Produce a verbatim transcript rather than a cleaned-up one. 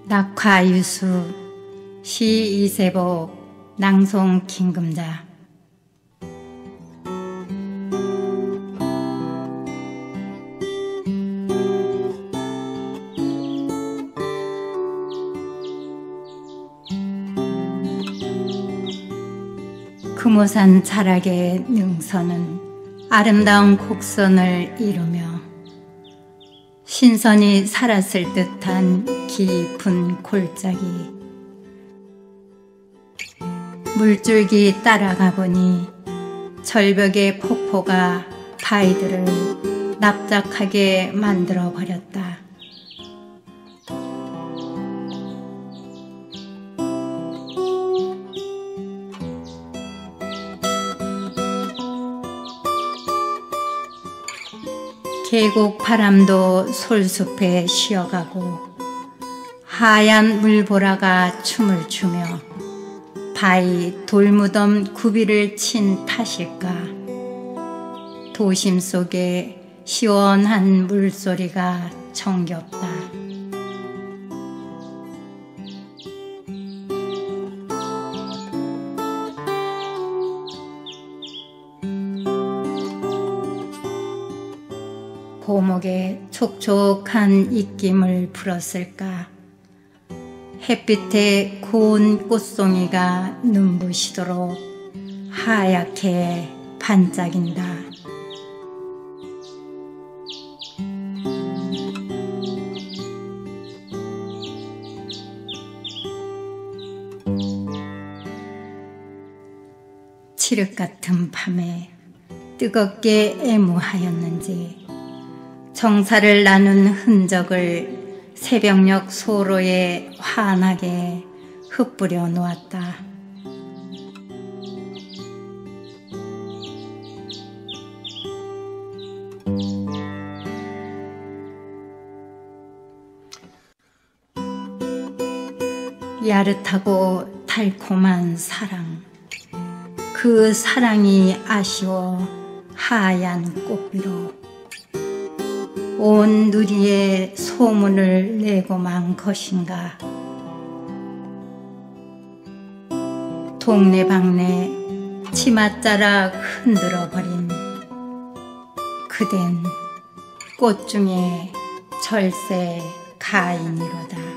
낙화유수 시 이세복 낭송 김금자. 금오산 자락의 능선은 아름다운 곡선을 이루며 신선이 살았을 듯한 깊은 골짜기. 물줄기 따라가 보니 절벽의 폭포가 바위들을 납작하게 만들어 버렸다. 계곡 바람도 솔숲에 쉬어가고 하얀 물보라가 춤을 추며 바위 돌무덤 굽이를 친 탓일까. 도심 속에 시원한 물소리가 정겹다. 고목에 촉촉한 입김을 불었을까. 햇빛에 고운 꽃송이가 눈부시도록 하얗게 반짝인다. 칠흑 같은 밤에 뜨겁게 애무하였는지 정사를 나눈 흔적을 새벽녘 소로에 환하게 흩뿌려 놓았다. 야릇하고 달콤한 사랑, 그 사랑이 아쉬워 하얀 꽃비로 온 누리에 소문을 내고만 것인가. 동네방네 치맛자락 흔들어버린 그댄 꽃 중에 절세 가인이로다.